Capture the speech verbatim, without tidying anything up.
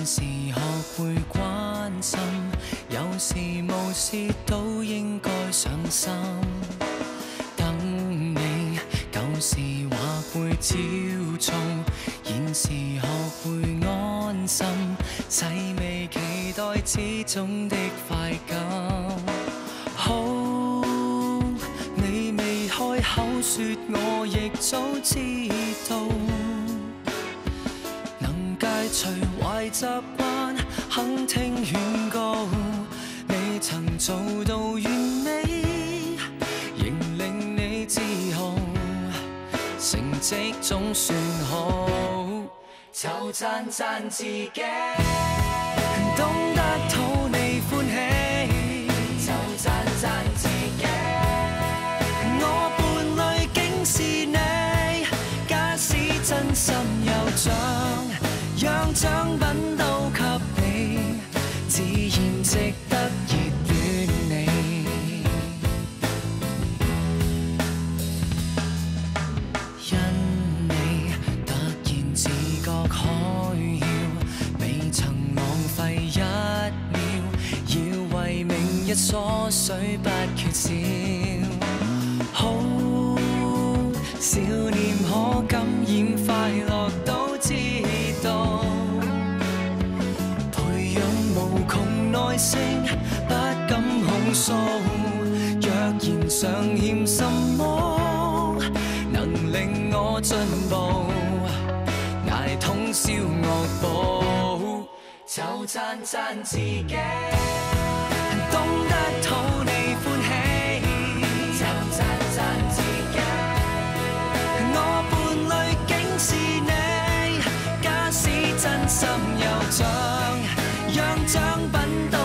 現時學會關心，有時無事都應該上心。等你舊時話會照做，現時學會安心，細微期待之中的快感。好，你未開口說，我亦早知道。能戒除壞習慣，肯聽勸告，未曾做到完美，仍令你自豪，成績總算好，就讚讚自己，懂得討你歡喜，就讚讚自己。我伴侶竟是你，假使真心有獎，讓獎品都給你，自然值得熱戀你。因你突然自覺開竅，未曾浪費一秒，要為明日瑣碎不缺少。好，少年可感染快樂都知道，培養無窮耐性，不敢控訴。若然尚欠什麼，能令我進步，捱通宵惡補，就讚讚自己，懂得討你歡喜，就讚讚自己。我伴侶竟是你，假使真心有獎，讓獎品都